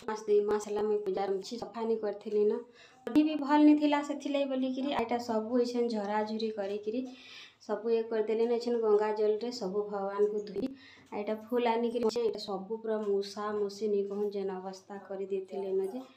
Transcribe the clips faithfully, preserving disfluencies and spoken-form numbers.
मास दुई मास है मुझे पूजा सफा नहीं करी न अभी भी भल नहीं थिला से बोलिकी आईटा सब ये झराझुरी करी सब ये करदे न गंगा जल रे सब भगवान को धुई आईटा फूल आनिक सब पूरा मूसा मूसी नहीं कहूँ जेन अवस्था कर न जे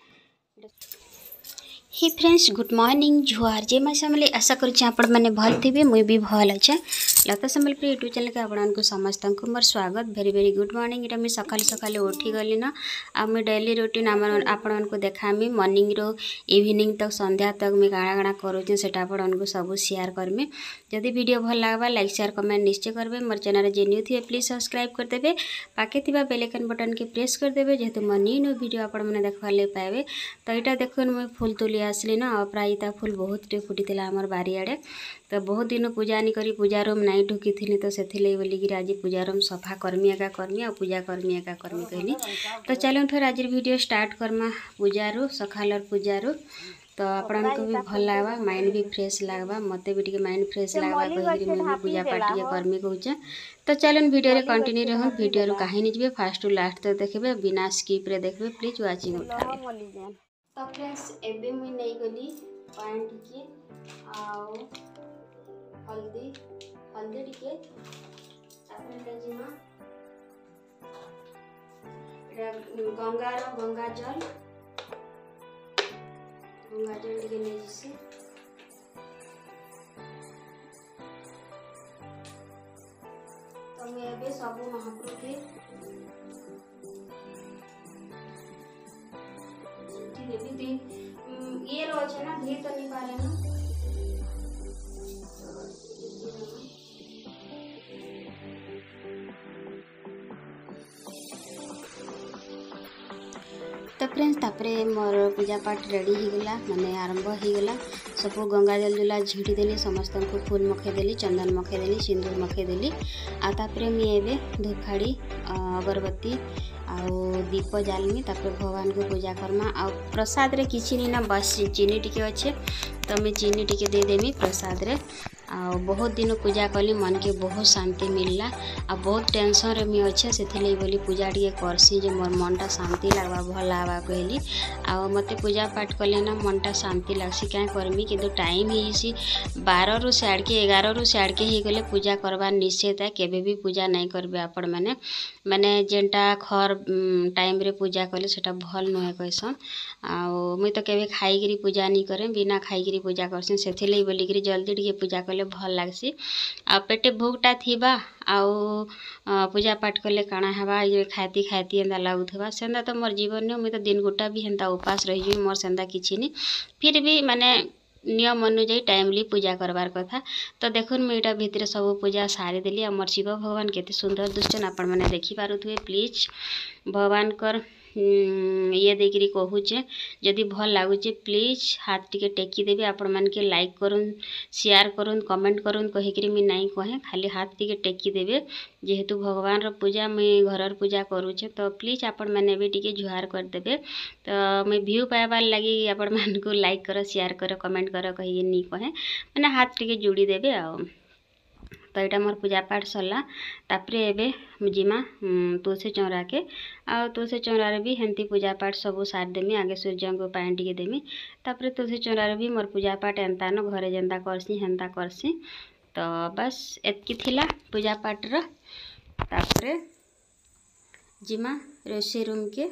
हे फ्रेंड्स गुड मॉर्निंग जुआर जे मैं समले आशा करुँचे आपण मैंने भल थे मुझे भी भल अच्छे लता सम्बलपुर यूट्यूब चैनल के आपको समस्त को मोर स्वागत भेरी भेरी गुड मॉर्निंग इटा मुझे सकाल सकाल उठी गली ना आ मुझे डेली रूटीन आपण को देखामी मॉर्निंग रो इवनिंग तक संध्या तक मुझे काଣା काଣା करुँचे से आपण को सब शेयर करमी जदि वीडियो भल लगवा लाइक शेयर कमेंट निश्चय करेंगे मोर चैनल जे न्यू थे प्लीज सब्सक्राइब करदेवे पाखे थी बेल आइकन बटन के प्रेस करदेवे जेहेतु मोर न्यू न्यू वीडियो आपण मैंने देखा पाए तो यहाँ देखो मुझे फूल तुली आसली ना प्रायता फूल बहुत टे फुटी आमर बारियाड़े तो बहुत दिन पूजा नहीं करी पूजा रूम नहीं ढुकी थी तो से बोलिकी आज पूजा रूम सफा करमी एका करमी और पूजा करमी एका करमी कहली तो चलो फिर आज वीडियो स्टार्ट करमा पूजा रू सकालर पूजा रू तो आपण को भी भल लगवा माइंड भी फ्रेश लगवा मते भी टिके माइंड फ्रेश लगवा कही मुझे पूजा पाठ टिके करमी कहूचे तो चलो वीडियो रे कंटिन्यू रहन वीडियो रू कहानी जीवे फास्ट टू लास्ट तक देखबे बिना स्किप रे देखबे प्लीज वाचिंग उठाबे तो फ्रेंड्स एबे मुई नहीं गली पानी टिके आउ हल्दी हल्दी टिके तापर जिमा गंगा रो गंगा जल गंगा जल टिके नहीं जिसे तो मैं एबे सब महाप्रभु के ये रोज है ना घी तो नहीं पा रहे ना तो फ्रेंड्स तापरे मोर पूजा पाठ रेडी हो गला माने आरंभ हो गला सब गंगा जल जुला झीटी देली समस्त को फूल मखे देली चंदन मखे देली सिंदूर मखे देली आ तापरे मी एबे धूपखाड़ी अगरबत्ती आउ दीप जालमी तापर भगवान को पूजा करमा आ प्रसाद रे किछि नहीं ना बस चीनी टिके अच्छे तो मैं चीनी टिके दे देमी प्रसाद रे आ बहुत दिन पूजा कली मन के बहुत शांति मिलला आ बहुत टेंशन रे मी अच्छे से बोली पूजा टिके करसी जे मोर मनटा शांति लगवा भल लगवा कहली आ मते पूजा पाठ कले ना मनटा शांति लगसी क्या करमी किंतु टाइम ही बारह रु साढ़े के एगारह रु साढ़े के ही गले पूजा करवा निश्चित है केबे भी पूजा नहीं करबे आपण माने माने जेनटा खर टाइम रे पूजा कले सेटा भल नुहे कहसन आ मुई तो केबे खाई पूजा नहीं करे बिना खाई पूजा करसी से बोलिकी जल्दी टिके पूजा कले भल लगसी आ पेटे भोगटा थिबा आउ पूजा पाठ कले काଣା हवा ये खाती खाती एंदा लगुथबा सेंदा तो मोर जीवन में मुई तो दिन गोटा भी हेंता उपास रही मोर सेंदा किछि नहीं फिर भी माने नियम अनुଯାयी टाइमली पूजा करवार कथा तो देखुन मुझे भितर सब पूजा सारी देली मोर शिव भगवान केते सुंदर दुष्टन आपण मैंने देखी पारुथुए प्लीज भगवान कर ये देखिरी कहूचे जदि भल लगुचे प्लीज हाथ टिके टेकी देवी आपण मान के लाइक करुन शेयर करुन कमेंट करुन कहीकि मुझे नहीं कहे खाली हाथ टिके टेकी देवे जेहेतु भगवान रो पूजा मुई घरर पूजा करूचे तो प्लीज आपण मैंने भी टिके जुहार कर देबे तो मुई व्यू पाइबार लगी आपण मान को लाइक कर शेयर कर कमेंट कर कही नहीं कहे मैंने हाथ टिके जोड़ी देबे आ तो यहाँ मोर पूजा पाठ सरला तापरे एबे जिमा तुलसी चौरा के आ तुलसी चौरार भी हेंती पूजा पाठ सब सार देमी आगे सूर्य को पानी टिके देमी तापरे तुलसी चौरार भी मोर पूजा पाठ एंता न घरे जेंता करसी हेंता करसी तो बस एतकी थिला पूजा पाठ रो तापरे जिमा रोषे रूम के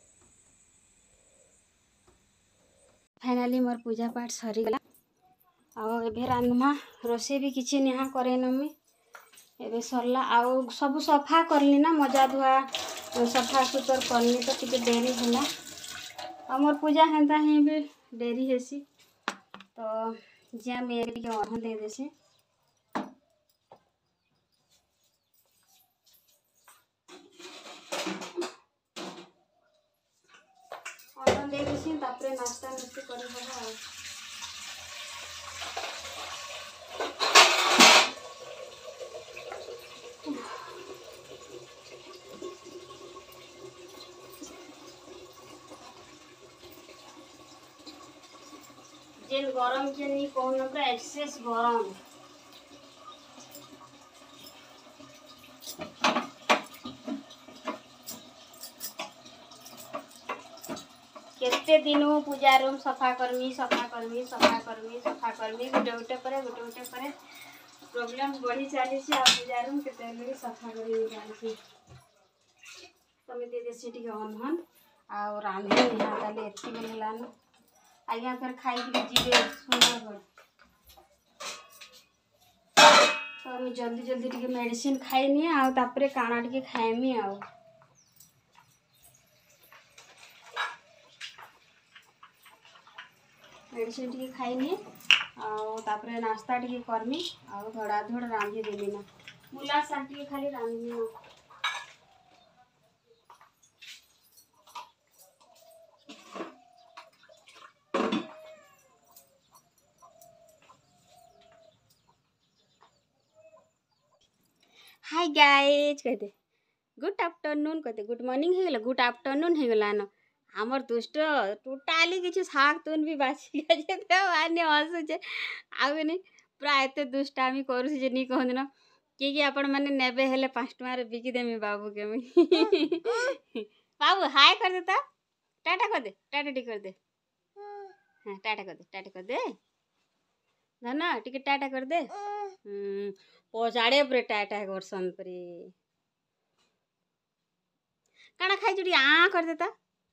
फाइनली मोर पूजा पाठ सरी गला आउ एबे रांधमा रोषे भी किछि निहा करे नमी एबे सरला आउ सब सफा करली ना मजा धुआ सफा सुतर करनी तो टिके डेरी होला आ मोर पूजा हेंता ही भी डेरी हेसी तो जिया मेरे टिके अधन दे देसी अधन दे देसी तापरे नाश्ता नुस्ती करी होला जेन गरम के नहीं कहूँ पूरा एक्सेस गरम गोटे दिन पूजा रूम सफा करमी सफा करमी सफा करमी सफा करमी गोटे गोटे पर गोटे गोटे पर प्रोब्लेम बढ़ी चली पूजा रूम के सफा कर समिति देसी टी अनहन आ रांधे निहा ताले एति बनलान आज्ञा फिर खाई के जीवे सुंदरगढ़ तो हम जल्दी जल्दी टी मेडिसिन खाइनी आउे काना टी खाएमी आ मेडिसिन टी खाइनी आउे नास्ता टी करमी आ धड़ा धड़ रांधि देमी ना मुला साग टी खाली रांधमी ना हाय गाइज कहते गुड आफ्टरनून कहते गुड मॉर्निंग हो गला गुड आफ्टरनून हो गला न हमर दुष्ट टोटाली किसी शाग तुन भी बाची गए आने हसुचे आने पूरा एत दुष्टामी करुचे जे नहीं कहते न कि कि आपण मैंने नेबे हेले पाँच टकर बिकिदेमी बाबू के मुई बाबू हाय कर दे तो टाटा कर दे टाटा टी कर दे हाँ टाटा कर दे टाटा कर दे धना टी टाटा कर दे पचाड़े पूरे टाटा करसन परे काना खाई जुड़ी आ कर देता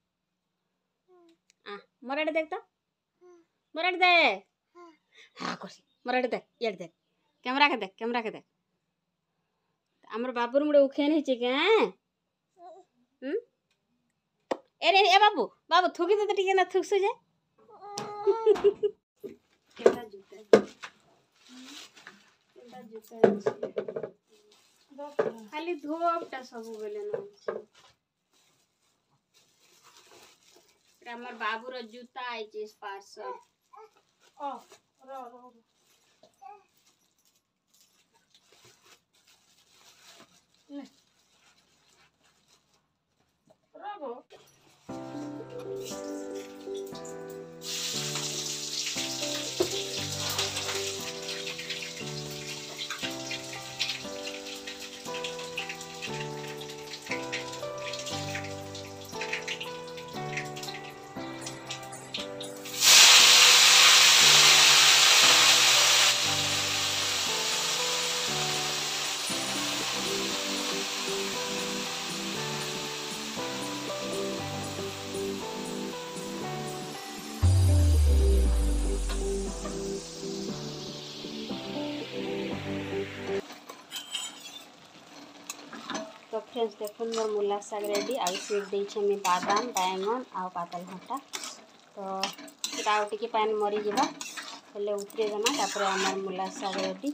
आ मराठी देख तो मराठी दे हाँ कर मराठी देख ये देख कैमरा के देख कैमरा के देख आमर बाबूर मुड़े उखे नहीं के हम्म ए रे ए बाबू बाबू थूकी दे टिके ना थुकसु जे केटा जूता केटा जूता खाली धोपटा सब बेले न हमर बाबूर जूता आइचे पार्सल ओ रो रो ले रो तो फ्रेंड्स देखो मोर मुला साग रेडी आउ सीट देछे में बादाम डायमंड आउ पातल घंटा तो सेटा टिके पानी मरी जिबा हेले उतरे देना तापर हमर मुला साग रेडी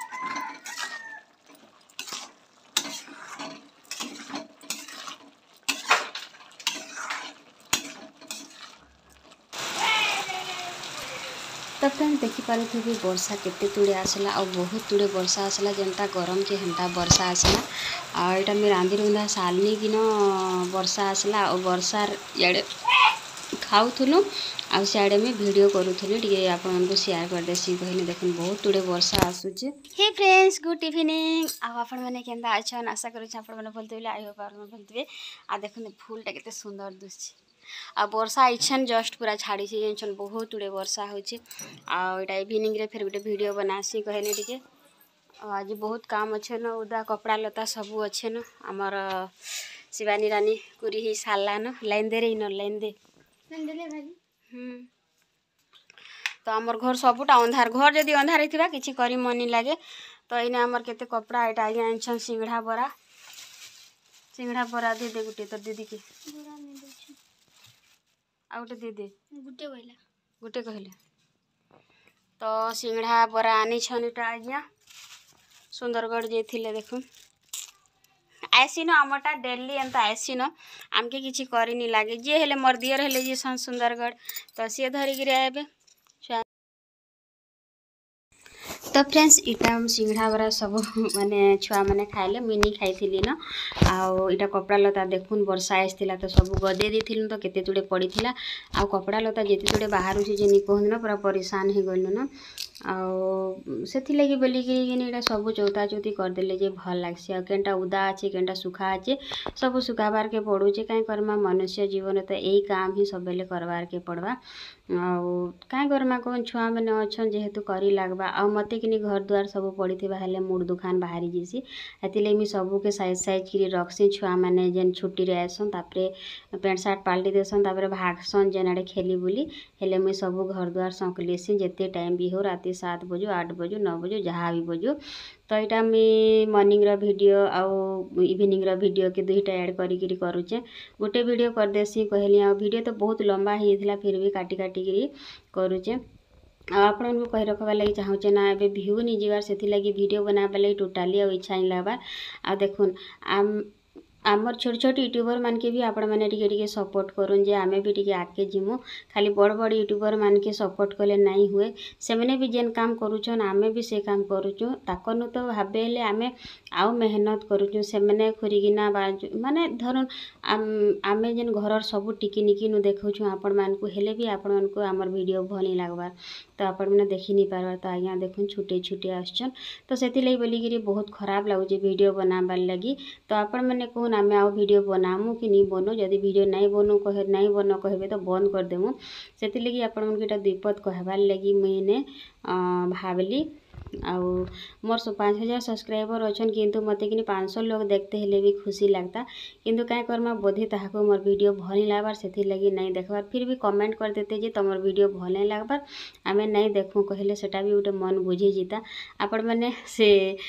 तो फ्रेंड देखिपारे थे कि वर्षा केते तुड़े आसला और बहुत तुड़े वर्षा आसला जेनता गरम के हेनता वर्षा आसला और यहाँ मैं रांधि रुंधा सालनी कि वर्षा आसला और वर्षा इे खाऊलु आ सियाड़े में वीडियो करूँ टे आपको शेयर करदेसी कहनी देख बहुत तुड़े वर्षा आसूचे। हे फ्रेंड्स गुड इवनिंग आप मैंने केंता अच्छन आशा करें भलते आई होप भलते आ देखते फूलटा के सुंदर दुसछे आ वर्षा इच्छन जस्ट पूरा छाड़ी से बहुत गुड़े वर्षा होचे आटा इवनिंग रे फिर गोटे वीडियो बनासी कहने टे आज बहुत काम अच्छे न उदा कपड़ा लता सबू अच्छे न आमर शिवानी रानी कुरी ही सारा न लाइन दे रही न लाइन दे हम्म तो आमर घर सबूटा अंधार घर जदि अंधार होता किसी करी मनी लगे तो ये आमर केते कपड़ा यहाँ आगे आनछन सिंगड़ा बरा सिंगड़ा बरा दे दे गुटे तो दीदी के आ गोटे दे दे गुटे कहला गुटे कहले तो सिंगड़ा बरा आनी छन इटा आज्ञा सुंदरगढ़ जाइए देखूँ आसी न आमटा डेली एंता आसी न आमके किसी करनी लगे जी हेले मोर दियर हेले जी सन सुंदरगढ़ तो सी धरिकी आए तो फ्रेंड्स इटा सिंगड़ा बरा सब माने छुआ मैंने खाइले मिनी खाई न आटा कपड़ा लता देखुन वर्षा आसला तो सब गदे दी तो केते तुड़े पड़ी आ कपड़ा लता जिते तुड़े बाहर से जे कहूँ ना पूरा परेशान हो गलु न आउ से लगी बोलिकी सब चौता चौती करदेले जे भल लागसी। केनटा उदा अच्छे केनटा सुखा अच्छे सब सुखाबार के पड़ुचे। कहीं करमा मनुष्य जीवन तो यही काम ही सब बेले करवार के पड़वा। आउ कहीं करमा कौन छुआ मैंने अच्छन जेहेतु करी लागबा। आ मते कि घर द्वार सब पड़ी थे हेल्ले मुड़ दुकान बाहरी जीसी हेतिले मुझे सबू के साइज साइज कि रखसी। छुआ मैंने जेन छुट्टी रे आसन तापरे पेंट सार्ट पाल्टी देसन तापरे भागसन जेन आड़े खेली बुली हेले मुझे सबू घर द्वार संकलेसी जेते टाइम भी हो राति सात बजू आठ बजू नौ बजू जहाँ भी बजू। तो यहाँ मुई मॉर्निंग रो वीडियो आउ इवनिंग रो वीडियो के दुईटा ऐड करी करुचे। गोटे वीडियो कर देसी कहली आ वीडियो तो बहुत लंबा होता फिर भी काटी काटिकी करुचे। आपको कही रखबार लगी चाहूचे ना ए भ्यू नहीं जीवार से लगी वीडियो बनाबा लगी टोटाली आ इच्छा नहीं लगबार। आ देखुन आम आमर छोट छोट यूट्यूबर मान के भी आपण मैंने टिके टिके सपोर्ट करूँ जे आमे भी टिके आगे जीमु। खाली बड़ बड़ यूट्यूबर मान के सपोर्ट कले नहीं हुए से मैंने भी जेन काम करुचन आमे भी से काम करुचु ताकनु तो भाबे ले आमे आउ मेहनत करुचु से मैंने खुरीगिना बाजू माने धरुन आमे जेन घरर सब टिकी निकी नु देखौछु आपण मान को हेले भी आपण मान को आमर वीडियो भनी लागबार तो आपण मैंने देखी नहीं पारबार। तो आज्ञा देखुन छुटे छुटे आछन तो सेति लई बोलिकी बहुत खराब लागुचे वीडियो बनाबार लगी। तो आपण मैंने कहून आमे आउ वीडियो बनामु कि नहीं बनो जदि वीडियो नहीं बनो कहे नहीं बनो कहबे तो बंद कर देमु। सेति लगी आपण मन के दुईपद कहबार लगी मुझे भावली। आउ मोर सो पाँच हजार सब्सक्राइबर अच्छन किंतु मते कि पाँच सौ लोग देखते हेले भी खुशी लगता किंतु कहीं करमा बोधे ताहाको मोर वीडियो भल नहीं लगबार से लगी नहीं देखबार। फिर भी कमेंट कर देते जे तुम वीडियो भल नहीं लगबार आमे नहीं देखूँ कहले सेटा भी गोटे मन बुझी जीता। आपण मैंने से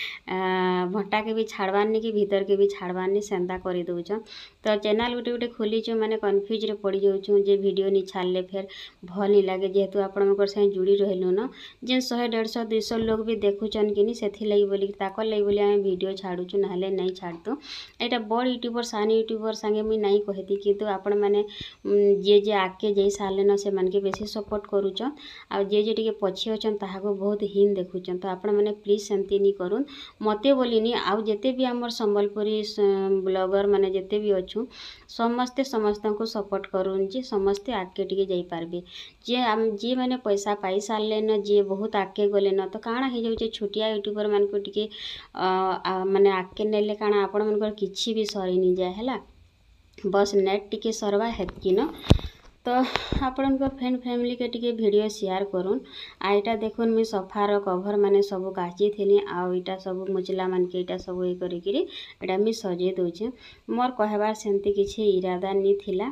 भट्टा के भी छाड़बानी कि भीतर के भी छाड़बानी सेंता कर दौन। तो चैनल गोटे गोटे खोलीचु मैंने कन्फ्यूज रे पड़ जाऊँ जे वीडियो नहीं छाड़ले फिर भल नहीं लगे जेहेतु आपण साथ जुड़ी रहलु न जेन शहे डेढ़ सौ दुई सौ लोग भी देखुचन कि नहीं से लगी बोली ताकर लगी बोली आम वीडियो छाड़ुचु ना नहीं छाड़तु। यहाँ बड़ यूट्यूबर सान यूट्यूबर संगे मुई नहीं कहती किंतु आपण मैंने जे जे आगे जाइ सारे न से मन के बेसी सपोर्ट करुचन आ जे जे टिके पछी अच्छन ताहाको बहुत हीन देखुचन। तो आपण मैंने प्लीज सेमती नहीं करूँ मते बोलिनी आउ जेते भी आमर संबलपुरी ब्लॉगर माने जेते भी अच्छु समस्ते समस्त को सपोर्ट करूँ जे समस्ते आगे टिके जाई पारबे। जे आम जे मैंने पैसा पाई सारे न जे बहुत आगे गले न तो काଣା हो जाऊे छोटिया यूट्यूबर मान को टिके माने आगे नेले काଣା आपण मन किछि भी सरी नहीं जाए है बस नेट टिके सरवा हेतकी न। तो आपण फ्रेंड फैमिली के टिके वीडियो शेयर करूँ। आ इटा देखुन मुझे सफार कभर माने सब काची थी आउ इटा सब मुचला मान के इटा सब ये करिकी इटा मुझे सजे दौचे। मोर कहबार सेमती किछि इरादा नहीं थिला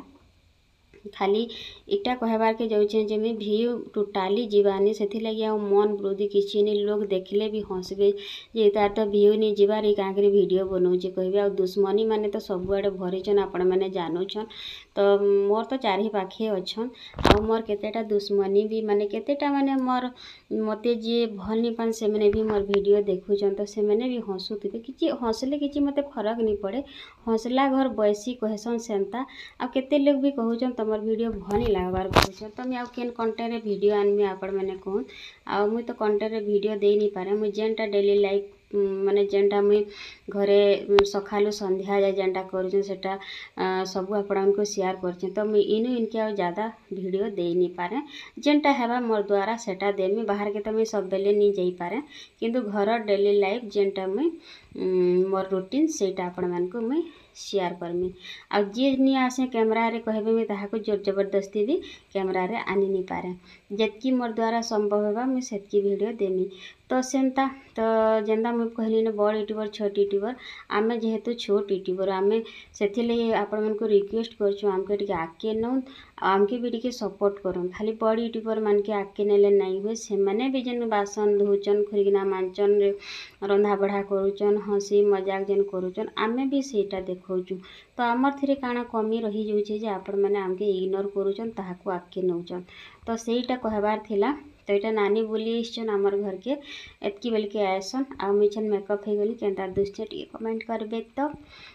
खाली इटा कहबार के जाऊे जे मैं भ्यू टोटाली जीवानी से लगी आ मन वृद्धि किसी नहीं लोग देखले भी हंसबे जे तार तो भ्यू नहीं जीवार ये काँकरी वीडियो बनाऊे कहबे। आ दुश्मनी माने तो सबुआड़े भरीचन आपण मैंने जानूछन तो मोर तो चारि पाखे अच्छन आ मोर केतेटा दुश्मनी भी माने केतेटा माने मोर मते जे भल नहीं पान से मैंने भी मोर वीडियो देखुचन तो से मैंने भी हंसुथे कि हंसले कि मते फरक नहीं पड़े हंसला घर बैसी कहसन सेंता आ केते लोग भी कहूचन तुम वीडियो भल नहीं लगबार कहूचन। तो मुझे केन कंटेंट वीडियो आनमी आपण मैंने कहूँ आ मुई तो कंटेंट वीडियो दे नहीं पारे मुझे जेनटा डेली लाइफ माने जेनटा मुई घरे सकालू संध्या जाए जेनटा करूँ सेटा सबू आपण को शेयर कर तो मुई इनु इनके आ ज़्यादा वीडियो दे नहीं पारे जेनटा हेबा मोर द्वारा सेटा देमी बाहर के तो मुई सब बेले नहीं जाई पारे किंतु घर डेली लाइफ जेनटा मुई मोर रूटीन सेटा आपण मान को मुई शेयर करमी। आ जे नहीं आसे कैमरा रे कहबे मुई ताहाको जोर जबरदस्ती भी कैमरा रे आनी नहीं पारे जेतकी मोर द्वारा संभव होगा मुई सेतकी वीडियो देमी। तो सेमता तो जेनता मुई कहली न बड़ यूट्यूबर छोट यूट्यूबर आमे जेहेतु छोट यूट्यूबर आमे से आपण मन को रिक्वेस्ट करछु आमके टिके आगे नौ आमके भी टिके सपोर्ट करूँ। खाली बड़ यूट्यूबर मान के आगे नेले नहीं हुए से मैंने भी जेन बासन धोचन खुरीगिना मांचन रंधा बढ़ा करुचन हंसी मजाक जेन करुचन आमे भी सेटा देखौचु। तो आमर थी काଣା कमी रही जाऊे जे आपण मैंने आमके इग्नोर करुचन ताहाको आगे नौचन। तो सेटा कहबार थिला। तो यहाँ नानी बोली आसन आमर घर के एतकी बेल के आसन आ मुझन मेकअप हो गली केनता दुष्टे टे कमेंट करबे। तो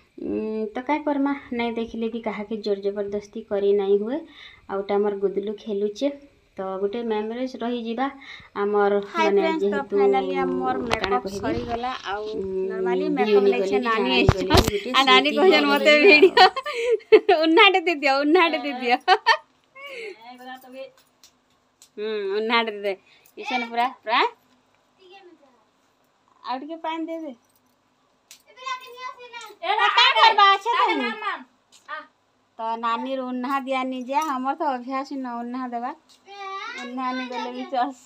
तो क्या करमा नहीं देखले भी कहा के जोर जबरदस्ती करी नहीं हुए आउटा आमर गुदलू खेलुचे तो गोटे मेमोरीज रही जिबा आमर माने जेहेतु फाइनली आमर मेकअप सरी गला आ नॉर्मली मेकअप लेछे नानी आछन आ नानी कहजन मते वीडियो उन्नाटे दे दियो उन्नाटे दे दियो हम्म उन्ना दे दे इसन पूरा पूरा आउट के पानी दे दे तो नानी रो उन्ना दिया नहीं जा हमर तो अभ्यास न उन्ना देवा उन्ना नहीं गले भी चस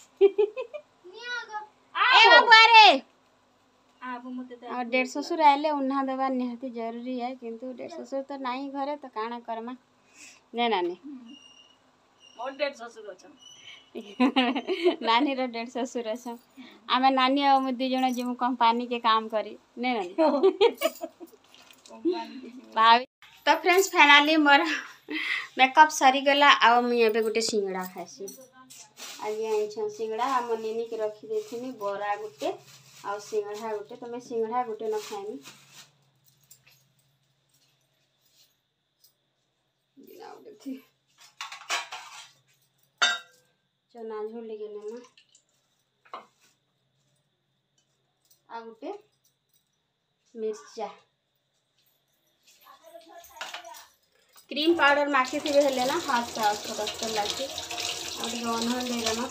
ए बाबा रे और डेढ़ ससुर आइले उन्ना देवा निहाती जरूरी है किंतु डेढ़ ससुर तो नहीं घरे तो काना करमा ने नानी मोर डेढ़ ससुर अच्छा नानी रो डेढ़ ससुर अच्छा आमे नानी और मुद्दी जण जिमु कंपनी के काम करी ने नानी भाभी तो फ्रेंड्स फाइनली मोर मेकअप सरी गला आ मुई एबे गुटे सिंगड़ा खासी आज आई छ सिंगड़ा हम नेनी के रखी देथिनी बोरा गुटे आ सिंगड़ा गुटे तो मैं सिंगड़ा गुटे न खाइनी बिना उठे चना झोल लेके ना आ गुटे मिर्चा क्रीम पाउडर माखी थी हेले ना हाथ से उसको कस्तर लागे और अनहल दे देना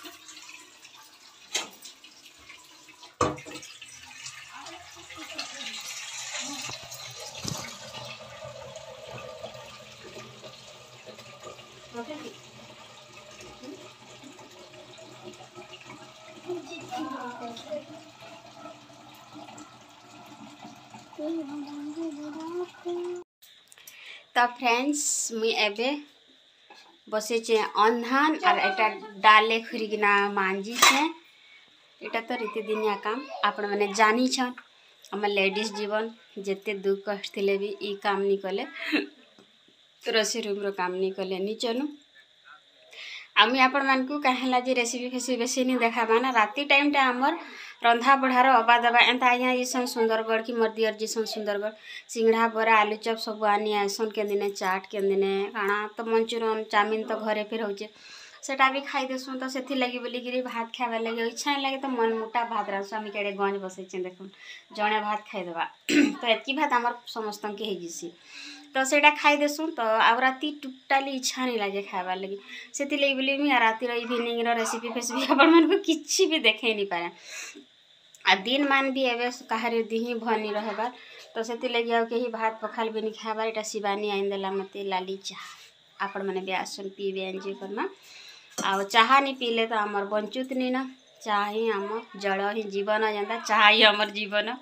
तो फ्रेंड्स मुई एबे बसे चे अन्धान और एटा डाले खुरीगिना मांजी छे एटा तो रीति दिनिया काम आपण माने जानी छन हम लेडीज जीवन जेते दुख कष्ट थिले भी ई काम नहीं कले रोषे रूम रो काम नहीं कले नहीं चलू आमी आपण मान को कहला जे रेसिपी फेसी बेसी नहीं देखाबा ना राती टाइम टा हमर रंधा बढ़ार अबा दबा एंता आज्ञा जीसन सुंदरगढ़ की मोर दियर जीसन सुंदरगढ़ सिंगड़ा बरा आलू चप सब आनी आसन के दिने चाट के दिने काଣା तो मंचूरियन चाउमिन तो घरे फिर होचे सेटा भी खाई देसुँ तो से लगी बोलिकी भात खावा लगे इच्छा नहीं लगे तो मन मोटा भात रांधु आम कड़े गंज बसई देख जड़े भात खाईदेवा तो एतकी भात आमर समस्त के होसी तो सेटा खाई देसुँ तो आ राति टोटाली इच्छा नहीं लगे खावा लगी से लगी बोली मुझे रातिर इवनिंग रेसिपी फेसिपी आपण मानक किसी भी देखे नहीं पारे आ दिन मान भी एवं कहार दिही भनी रहबार तो से लगे आ कहीं भात पखाल भी नहीं खाबार एटा शिवानी आइन देला मते लाली चाह आपण मैंने भी आसन पीबे एंजॉय करना आ चाह नहीं पीले तो आमर बंचुत नहीं ना चाह ही आम जल ही जीवन जनता चाह ही आमर जीवन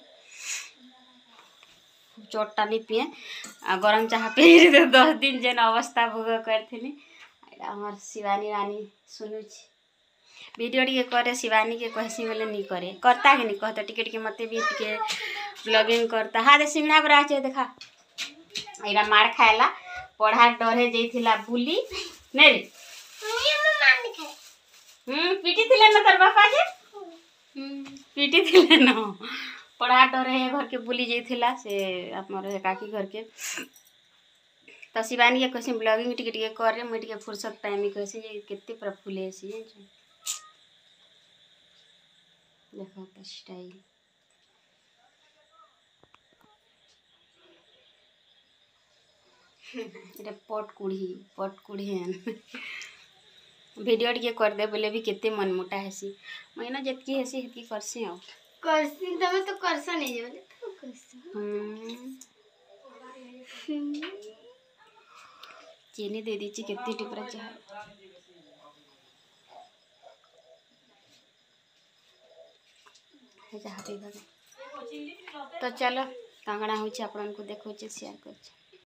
चोटा नहीं पिए आ गरम चाह पी तो दस दिन जेन अवस्था भोग करी आमर शिवानी रानी सुनु वीडियो टी करे शिवानी के कहसी बोले नहीं करे करता कि नहीं कहता टिके टिके मते भी टिके ब्लॉगिंग करता हाँ दे सिंगड़ा बरा चे देखा एरा मार खाएला पढ़ा डरे जेथिला बुली ने रे हम्म पीटी थिले न तर बापा के हम्म पीटी थिले न पढ़ा डरे घर के बुली जेथिला से हमर काकी घर के तो शिवानी के कहसी ब्लॉगिंग टिके टिके करे मुई टिके फुर्सत टाइम में कहसी जे केते पर फुले सी देखो तो स्टाइल ये पट कुड़ी पट कुड़ी है वीडियो टिके कर दे बोले भी केते मन मोटा हेसी मैंने जतकी हेसी हेतकी करसी आ करसी तमे तो करसा नहीं जे बोले तो करसा हम्म चीनी दे दीची केते टिपरा चाह तो चलो कांगड़ा हो आपण को देखो शेयर कर।